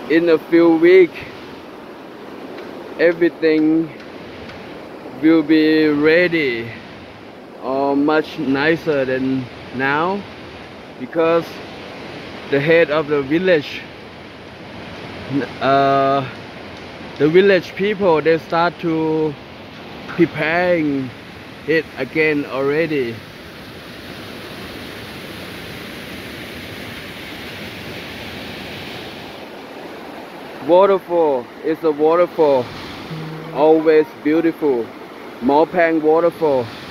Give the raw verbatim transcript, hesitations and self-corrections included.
in a few weeks everything will be ready or much nicer than now, because the head of the village, uh, the village people, they start to preparing it again already. Waterfall is a waterfall, always beautiful. Mor Paeng Waterfall.